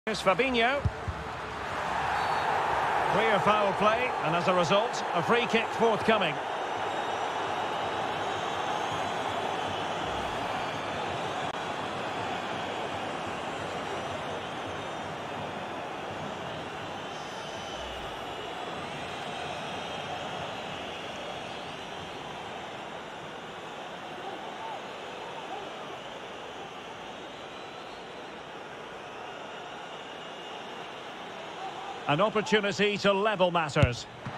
Here's Fabinho. Clear foul play, and as a result, a free kick forthcoming. An opportunity to level matters.